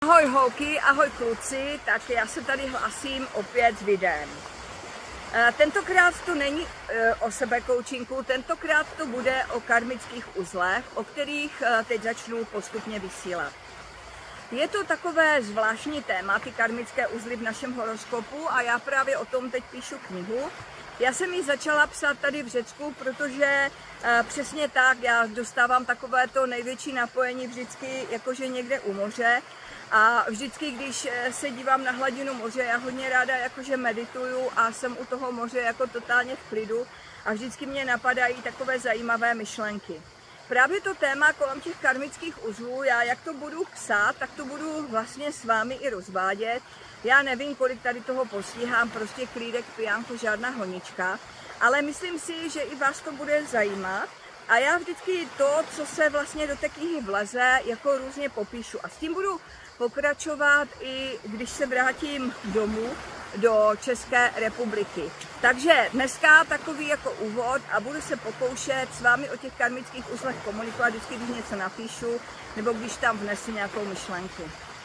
Ahoj holky, ahoj kluci, tak já se tady hlásím opět s videem. Tentokrát to není o sebekoučinku, tentokrát to bude o karmických uzlech, o kterých teď začnu postupně vysílat. Je to takové zvláštní téma, ty karmické uzly v našem horoskopu, a já právě o tom teď píšu knihu. Já jsem ji začala psát tady v Řecku, protože přesně tak, já dostávám takové to největší napojení vždycky jakože někde u moře. A vždycky, když se dívám na hladinu moře, já hodně ráda jakože medituju a jsem u toho moře jako totálně v klidu a vždycky mě napadají takové zajímavé myšlenky. Právě to téma kolem těch karmických uzlů, já jak to budu psát, tak to budu vlastně s vámi i rozvádět. Já nevím, kolik tady toho postíhám, prostě klídek, pijánko, žádná honička, ale myslím si, že i vás to bude zajímat. A já vždycky to, co se vlastně do té knihy vleze, jako různě popíšu. A s tím budu pokračovat i když se vrátím domů do České republiky. Takže dneska takový jako úvod a budu se pokoušet s vámi o těch karmických uzlech komunikovat vždycky, když něco napíšu, nebo když tam vnesu nějakou myšlenku.